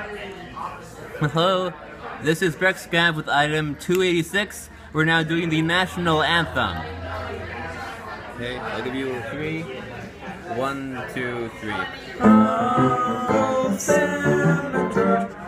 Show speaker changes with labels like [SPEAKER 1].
[SPEAKER 1] Hello, this is Brex Scav with item 286. We're now doing the national anthem. Okay, I'll give you 3. 1, 2, 3.